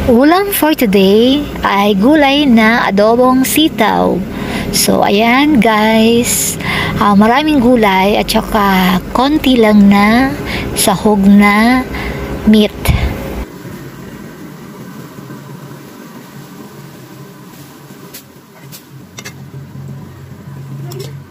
Ulam for today ay gulay na adobong sitaw. So, ayan guys, maraming gulay at saka konti lang na sahog na meat.